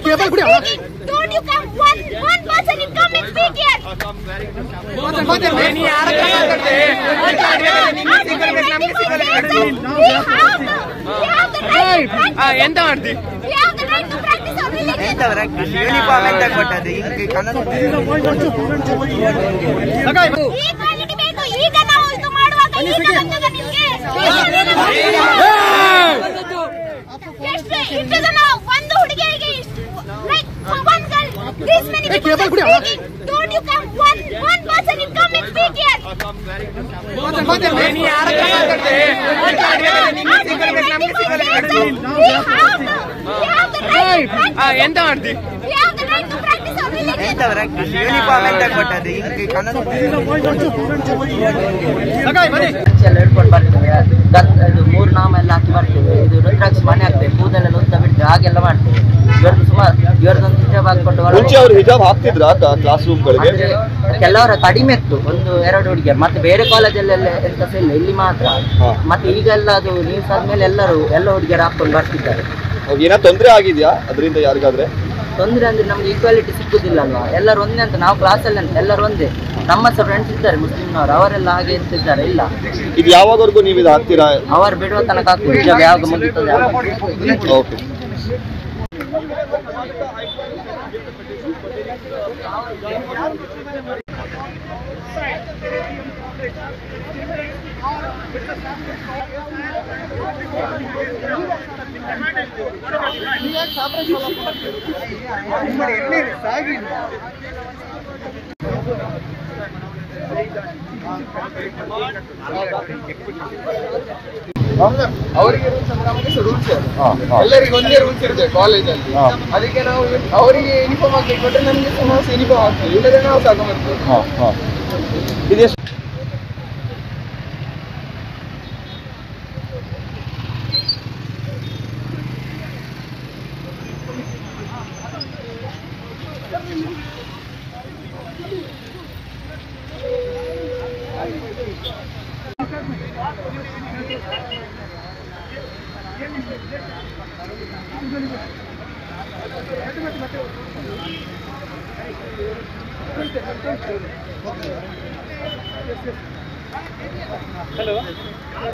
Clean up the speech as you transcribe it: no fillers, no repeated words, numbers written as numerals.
Don't you come one person in come and speak here. We have the right to practice our religion. Equality ಬೇಕು. ಈಗ ನಾವು ಇದು ಮಾಡುವಾಗ ಈಗ ಬಂದದ ನಿಮಗೆ ಎಷ್ಟು ಜನ ಒಂದು ಹುಡುಗಿಗೆ like for one girl this many people are speaking. Don't you come one person in come and speak here. We have the right to practice our religion. ಹೇಳ್ಕೊಂಡು ಬರ್ತೇವೆ. ಇದು 3 ನಾಮ ಎಲ್ಲ ಹಾಕಿ ಬರ್ತೇವೆ. ಇದು ರುದ್ರಾಕ್ಷಿ ಮನೆ ಹಾಕ್ತೇವೆ. ಕೂದಲೆಲ್ಲ ಉದ್ದ ಬಿಟ್ಟು ಹಾಗೆಲ್ಲ ಮಾಡ್ತೇವೆ. ಇವರದೊಂದು ಹಿಜಾಬ್ ಹಾಕೊಂಡು ಹಿಜಾಬ್ ಹಾಕ್ತಿದ್ರ ಕ್ಲಾಸ್ ರೂಮ್ ಗಳಿಗೆ ಕೆಲವರ ಕಡಿಮೆ ಇತ್ತು, 1-2 ಹುಡುಗಿಯರು. ಮತ್ತೆ ಬೇರೆ ಕಾಲೇಜಲ್ಲೆಲ್ಲ ಎಂತ ಇಲ್ಲ, ಇಲ್ಲಿ ಮಾತ್ರ. ಮತ್ತೆ ಈಗೆಲ್ಲ ಅದು ನ್ಯೂಸ್ ಆದ್ಮೇಲೆ ಎಲ್ಲ ಹುಡುಗಿಯರು ಹಾಕೊಂಡು ಬರ್ತಿದ್ದಾರೆ. ಏನೋ ತೊಂದರೆ ಆಗಿದ್ಯಾ ಅದರಿಂದ? ಯಾರಿಗಾದ್ರೆ ತೊಂದರೆ ಅಂದ್ರೆ ನಮ್ಗೆ ಈಕ್ವಾಲಿಟಿ ಸಿಕ್ಕುದಿಲ್ಲ ಅಲ್ವಾ? ಎಲ್ಲರೂ ಒಂದೇ ಅಂತ ನಾವು ಕ್ಲಾಸಲ್ಲಿ ಅಂತ ಎಲ್ಲರೂ ಒಂದೇ. ನಮ್ಮ ಸಹ ಫ್ರೆಂಡ್ಸ್ ಇದ್ದಾರೆ ಮುಸ್ಲಿಮ್ನವರು, ಅವರೆಲ್ಲ ಹಾಗೆ ಇರ್ತಿದ್ದಾರೆ. ಇಲ್ಲ ಇದು ಯಾವಾಗವರೆಗೂ ನೀವು ಇದು ಹಾಕ್ತೀರಾ? ಅವರು ಬಿಡುವ ತನಕ ಹಾಕ್ತೀವಿ. ಹಿಜಾಬ್ ಯಾವಾಗ ಮುಗಿತದೆ ಓಕೆ. ಅವರಿಗೆ ರೂಲ್ಸ್ ಅಂದ್ರೆ ನಮಗೆ ರೂಲ್ಸ್ ಎಲ್ಲರಿಗೂ ಒಂದೇ ರೂಲ್ಸ್ ಇರುತ್ತೆ ಕಾಲೇಜಲ್ಲಿ. ಅದಕ್ಕೆ ನಾವು ಅವರಿಗೆ ಯೂನಿಫಾರ್ಮ್ ಹಾಕ್ಲಿಕ್ಕೆ ಕೊಟ್ಟರೆ ನಮಗೆ ಯೂನಿಫಾರ್ಮ್ ಹಾಕ್ತೀವಿ, ಇಲ್ಲದ್ರೆ ನಾವು ತಗೊಂಡ್ಬರ್ತೀವಿ. Hello.